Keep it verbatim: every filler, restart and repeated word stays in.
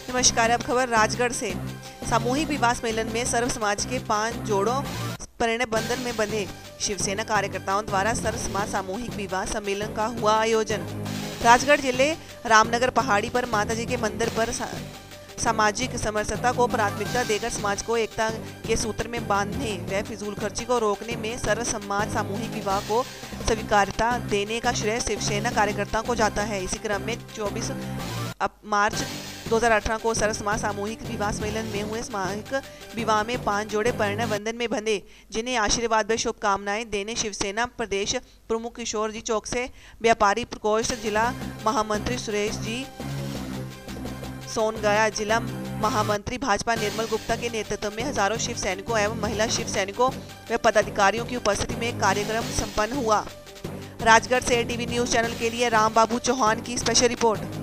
नमस्कार, अब खबर राजगढ़ से। सामूहिक विवाह सम्मेलन में सर्व समाज के पांच जोड़ों परिणय बंधन में बंधे। शिवसेना कार्यकर्ताओं द्वारा सर्व समाज सामूहिक विवाह सम्मेलन का हुआ आयोजन। राजगढ़ जिले रामनगर पहाड़ी पर माताजी के मंदिर पर सा, सामाजिक समरसता को प्राथमिकता देकर समाज को एकता के सूत्र में बांधने व फिजूल खर्ची को रोकने में सर्व समाज सामूहिक विवाह को स्वीकार्यता देने का श्रेय शिवसेना कार्यकर्ताओं को जाता है। इसी क्रम में चौबीस मार्च दो हज़ार अठारह को सर्व समाज सामूहिक विवाह सम्मेलन में हुए सामूहिक विवाह में पांच जोड़े परिणय बंधन में बंधे, जिन्हें आशीर्वाद व शुभकामनाएं देने शिवसेना प्रदेश प्रमुख किशोर जी चौक से व्यापारी प्रकोष्ठ, जिला महामंत्री सुरेश जी सोनगया, जिला महामंत्री भाजपा निर्मल गुप्ता के नेतृत्व में हजारों शिव सैनिकों एवं महिला शिव सैनिकों व पदाधिकारियों की उपस्थिति में कार्यक्रम संपन्न हुआ। राजगढ़ से टीवी न्यूज चैनल के लिए राम बाबू चौहान की स्पेशल रिपोर्ट।